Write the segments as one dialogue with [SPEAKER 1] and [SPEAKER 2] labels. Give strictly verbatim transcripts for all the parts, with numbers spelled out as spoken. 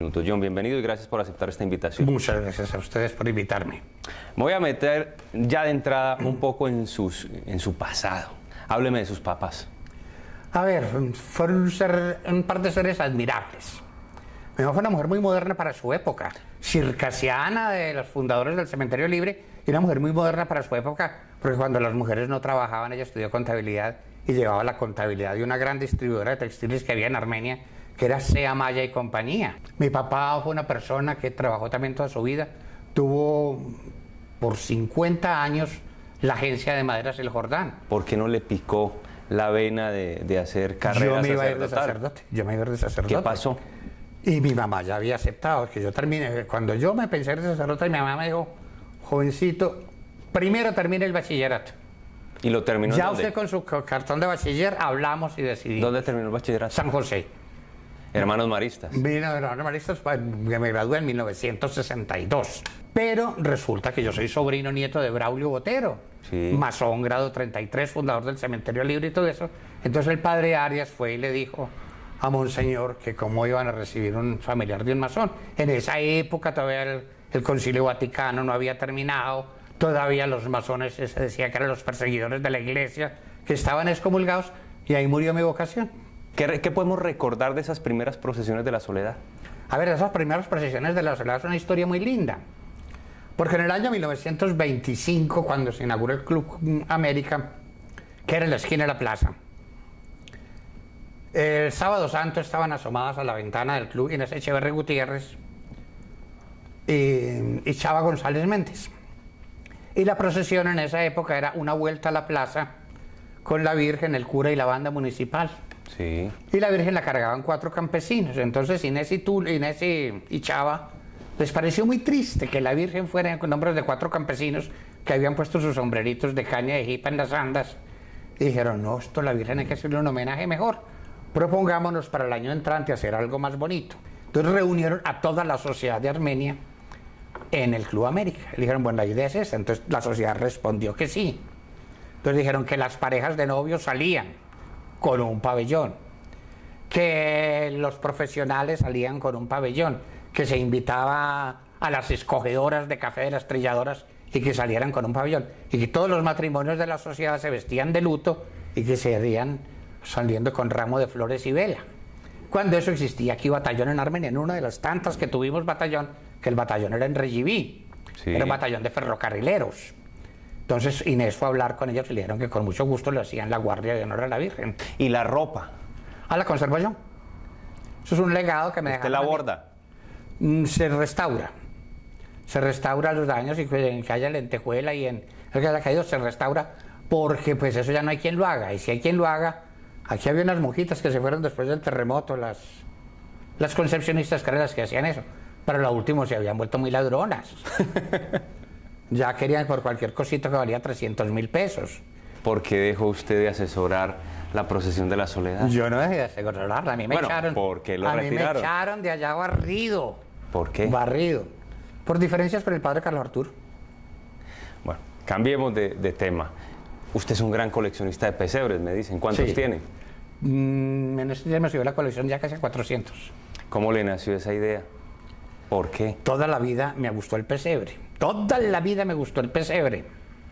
[SPEAKER 1] John, bienvenido y gracias por aceptar esta invitación.
[SPEAKER 2] Muchas gracias a ustedes por invitarme.
[SPEAKER 1] Me voy a meter ya de entrada un poco en, sus, en su pasado. Hábleme de sus papás.
[SPEAKER 2] A ver, fueron un, ser, un par de seres admirables. Mi mamá fue una mujer muy moderna para su época, circasiana, de los fundadores del Cementerio Libre, y una mujer muy moderna para su época, porque cuando las mujeres no trabajaban, ella estudió contabilidad y llevaba la contabilidad de una gran distribuidora de textiles que había en Armenia, que era Sea Maya y compañía. Mi papá fue una persona que trabajó también toda su vida, tuvo por cincuenta años la agencia de maderas El Jordán.
[SPEAKER 1] ¿Por qué no le picó la vena de, de hacer carrera
[SPEAKER 2] Yo me iba a ir de
[SPEAKER 1] sacerdotal?
[SPEAKER 2] sacerdote, yo me iba a ir de sacerdote.
[SPEAKER 1] ¿Qué pasó?
[SPEAKER 2] Y mi mamá ya había aceptado que yo termine. Cuando yo me pensé en sacerdote, mi mamá me dijo, jovencito, primero termine el bachillerato.
[SPEAKER 1] ¿Y lo terminó?
[SPEAKER 2] Ya
[SPEAKER 1] ¿dónde?
[SPEAKER 2] usted con su cartón de bachiller hablamos y decidimos.
[SPEAKER 1] ¿Dónde terminó el bachillerato?
[SPEAKER 2] San José.
[SPEAKER 1] Hermanos maristas.
[SPEAKER 2] Vino de hermanos maristas, que me gradué en mil novecientos sesenta y dos. Pero resulta que yo soy sobrino nieto de Braulio Botero,
[SPEAKER 1] Sí.
[SPEAKER 2] masón, grado treinta y tres, fundador del Cementerio Libre y todo eso. Entonces el padre Arias fue y le dijo a Monseñor que cómo iban a recibir un familiar de un masón. En esa época todavía el, el Concilio Vaticano no había terminado, todavía los masones se decía que eran los perseguidores de la iglesia, que estaban excomulgados, y ahí murió mi vocación.
[SPEAKER 1] ¿Qué, ¿Qué podemos recordar de esas primeras procesiones de la soledad?
[SPEAKER 2] A ver, esas primeras procesiones de la soledad es una historia muy linda, porque en el año mil novecientos veinticinco, cuando se inauguró el Club América, que era en la esquina de la plaza, el sábado santo estaban asomadas a la ventana del club Inés Echeverri Gutiérrez y, y Chava González Méndez. Y la procesión en esa época era una vuelta a la plaza con la Virgen, el cura y la banda municipal.
[SPEAKER 1] Sí.
[SPEAKER 2] Y la Virgen la cargaban cuatro campesinos. Entonces Inés y, tú, Inés y, y Chava les pareció muy triste que la Virgen fuera con nombres de cuatro campesinos que habían puesto sus sombreritos de caña de jipa en las andas. Y dijeron, no, esto a la Virgen hay que hacerle un homenaje mejor. Propongámonos para el año entrante hacer algo más bonito. Entonces reunieron a toda la sociedad de Armenia en el Club América. Le dijeron, bueno, la idea es esta. Entonces la sociedad respondió que sí. Entonces dijeron que las parejas de novios salían con un pabellón, que los profesionales salían con un pabellón, que se invitaba a las escogedoras de café de las trilladoras y que salieran con un pabellón, y que todos los matrimonios de la sociedad se vestían de luto y que se harían saliendo con ramo de flores y vela. Cuando eso existía aquí batallón en Armenia, en una de las tantas que tuvimos batallón, que el batallón era en Reyiví,
[SPEAKER 1] Sí.
[SPEAKER 2] era un batallón de ferrocarrileros. Entonces Inés fue a hablar con ellos y le dijeron que con mucho gusto le hacían la guardia de honor a la Virgen.
[SPEAKER 1] ¿Y la ropa?
[SPEAKER 2] Ah, la conservo yo. Eso es un legado que me
[SPEAKER 1] ¿Usted
[SPEAKER 2] dejaron
[SPEAKER 1] la
[SPEAKER 2] a mí.
[SPEAKER 1] borda?
[SPEAKER 2] Mm, Se restaura. Se restaura los daños y que, en que haya lentejuela y en el que haya caído se restaura, porque pues eso ya no hay quien lo haga. Y si hay quien lo haga, aquí había unas monjitas que se fueron después del terremoto, las, las concepcionistas, que eran las que hacían eso. Pero lo último se habían vuelto muy ladronas. Ya querían por cualquier cosita que valía trescientos mil pesos.
[SPEAKER 1] ¿Por qué dejó usted de asesorar la procesión de la soledad?
[SPEAKER 2] Yo no dejé de asegurarla, a mí me
[SPEAKER 1] Bueno,
[SPEAKER 2] echaron.
[SPEAKER 1] ¿por qué lo
[SPEAKER 2] a
[SPEAKER 1] retiraron?
[SPEAKER 2] mí me echaron de allá barrido.
[SPEAKER 1] ¿Por qué?
[SPEAKER 2] Barrido. Por diferencias con el padre Carlos Arturo.
[SPEAKER 1] Bueno, cambiemos de, de tema. Usted es un gran coleccionista de pesebres, me dicen. ¿Cuántos
[SPEAKER 2] Sí.
[SPEAKER 1] tiene?
[SPEAKER 2] Mm, en este día me subió la colección ya casi a cuatrocientos.
[SPEAKER 1] ¿Cómo le nació esa idea? ¿Por qué?
[SPEAKER 2] Toda la vida me gustó el pesebre. Toda la vida me gustó el pesebre.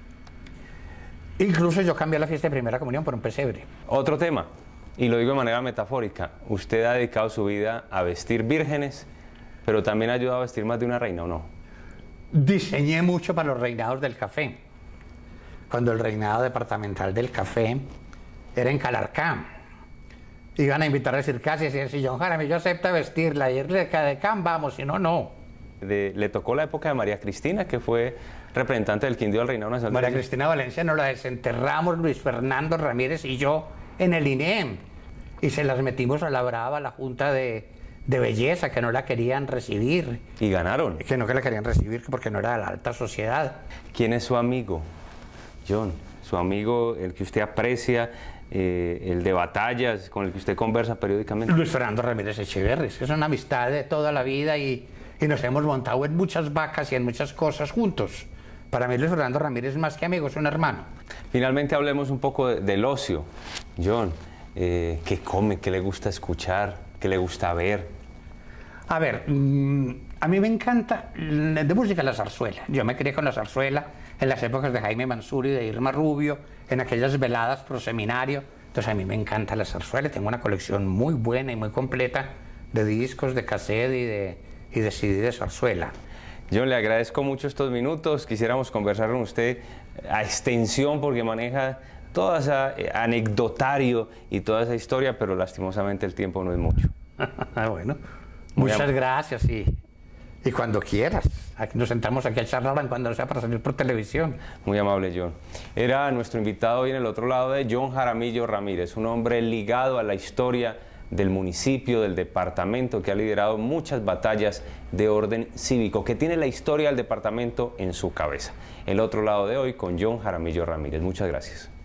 [SPEAKER 2] Incluso yo cambié la fiesta de primera comunión por un pesebre.
[SPEAKER 1] Otro tema, y lo digo de manera metafórica. Usted ha dedicado su vida a vestir vírgenes, pero también ha ayudado a vestir más de una reina, ¿o no?
[SPEAKER 2] Diseñé mucho para los reinados del café. Cuando el reinado departamental del café era en Calarcá, iban a invitar a circasia y decían, si John Jaramillo acepta vestirla y irle de Can, vamos, si no, no.
[SPEAKER 1] De- le tocó la época de María Cristina, que fue representante del Quindío del Reinado Nacional.
[SPEAKER 2] María
[SPEAKER 1] de-
[SPEAKER 2] Cristina Valencia nos la desenterramos Luis Fernando Ramírez y yo en el I N E M y se las metimos a la brava a la Junta de, de Belleza, que no la querían recibir,
[SPEAKER 1] Y ganaron.
[SPEAKER 2] que no que la querían recibir porque no era de la alta sociedad.
[SPEAKER 1] ¿Quién es su amigo, John? Su amigo, el que usted aprecia, eh, el de batallas, con el que usted conversa periódicamente.
[SPEAKER 2] Luis Fernando Ramírez Echeverri, es una amistad de toda la vida y, y nos hemos montado en muchas vacas y en muchas cosas juntos. Para mí Luis Fernando Ramírez más que amigo, es un hermano.
[SPEAKER 1] Finalmente hablemos un poco de- del ocio. John, eh, ¿qué come? ¿Qué le gusta escuchar? ¿Qué le gusta ver?
[SPEAKER 2] A ver, mmm, a mí me encanta de música la zarzuela. Yo me crié con la zarzuela en las épocas de Jaime Mansur y de Irma Rubio, en aquellas veladas pro seminario. Entonces a mí me encanta la zarzuela. Tengo una colección muy buena y muy completa de discos, de cassette y de, y de C D de zarzuela.
[SPEAKER 1] John, le agradezco mucho estos minutos. Quisiéramos conversar con usted a extensión porque maneja todo ese anecdotario y toda esa historia, pero lastimosamente el tiempo no es mucho.
[SPEAKER 2] Bueno, muchas gracias y, y cuando quieras. Aquí nos sentamos aquí a charlar cuando sea para salir por televisión.
[SPEAKER 1] Muy amable, John. Era nuestro invitado hoy en el otro lado de John Jaramillo Ramírez, un hombre ligado a la historia del municipio, del departamento, que ha liderado muchas batallas de orden cívico, que tiene la historia del departamento en su cabeza. El otro lado de hoy con John Jaramillo Ramírez. Muchas gracias.